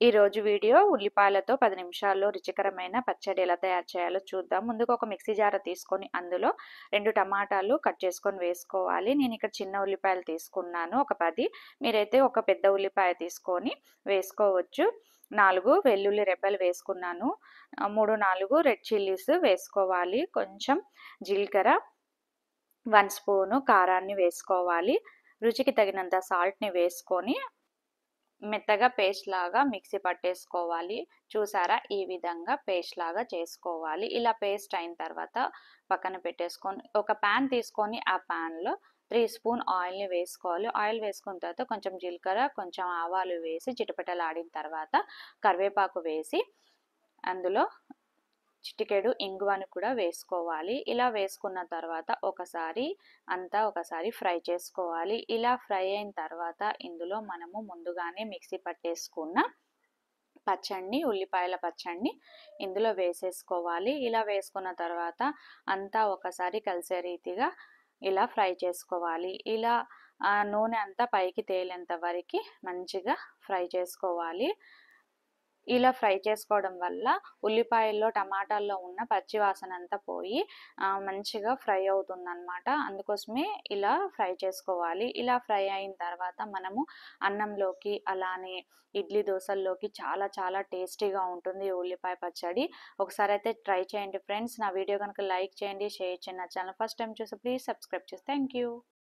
ఈరోజు వీడియో ఉల్లిపాయలతో 10 నిమిషాల్లో రుచికరమైన పచ్చడి ఎలా తయారు చేయాలో చూద్దాం. ముందుగా ఒక మిక్సీ జార్ తీసుకొని అందులో 2 టమాటాలు కట్ చేసుకొని వేసుకోవాలి. నేను ఇక్కడ చిన్న ఉల్లిపాయలు తీసుకున్నాను ఒక 10. మీరైతే ఒక పెద్ద ఉల్లిపాయ తీసుకొని వేసుకోవచ్చు. 4 వెల్లుల్లి రెబ్బలు వేసుకున్నాను. 3, 4 రెడ్ చిల్లీస్ వేసుకోవాలి. కొంచెం జీలకర్ర, 1 స్పూను కారాన్ని వేసుకోవాలి. రుచికి తగినంత సాల్ట్ని వేసుకొని మెత్తగా పేస్ట్ లాగా మిక్సీ పట్టేసుకోవాలి. చూసారా, ఈ విధంగా పేస్ట్ లాగా చేసుకోవాలి. ఇలా పేస్ట్ అయిన తర్వాత పక్కన పెట్టేసుకొని ఒక ప్యాన్ తీసుకొని ఆ ప్యాన్లో 3 స్పూన్ ఆయిల్ని వేసుకోవాలి. ఆయిల్ వేసుకున్న తర్వాత కొంచెం జీలకర్ర, కొంచెం ఆవాలు వేసి చిటపటలాడిన తర్వాత కరివేపాకు వేసి అందులో చిటికెడు ఇంగువను కూడా వేసుకోవాలి. ఇలా వేసుకున్న తర్వాత ఒకసారి ఫ్రై చేసుకోవాలి. ఇలా ఫ్రై అయిన తర్వాత ఇందులో మనము ముందుగానే మిక్సీ పట్టేసుకున్న పచ్చడిని, ఉల్లిపాయల పచ్చడిని ఇందులో వేసేసుకోవాలి. ఇలా వేసుకున్న తర్వాత అంతా ఒకసారి కలిసే రీతిగా ఇలా ఫ్రై చేసుకోవాలి. ఇలా నూనె అంతా పైకి తేలేంత వరకు మంచిగా ఫ్రై చేసుకోవాలి. ఇలా ఫ్రై చేసుకోవడం వల్ల ఉల్లిపాయల్లో, టమాటాల్లో ఉన్న పచ్చి వాసన అంతా పోయి మంచిగా ఫ్రై అవుతుందన్నమాట. అందుకోసమే ఇలా ఫ్రై చేసుకోవాలి. ఇలా ఫ్రై అయిన తర్వాత మనము అన్నంలోకి, అలానే ఇడ్లీ దోశల్లోకి చాలా చాలా టేస్టీగా ఉంటుంది ఉల్లిపాయ పచ్చడి. ఒకసారి అయితే ట్రై చేయండి ఫ్రెండ్స్. నా వీడియో కనుక లైక్ చేయండి, షేర్ చేయండి. నా ఛానల్ ఫస్ట్ టైం చూసి ప్లీజ్ సబ్స్క్రైబ్ చేసి థ్యాంక్ యూ.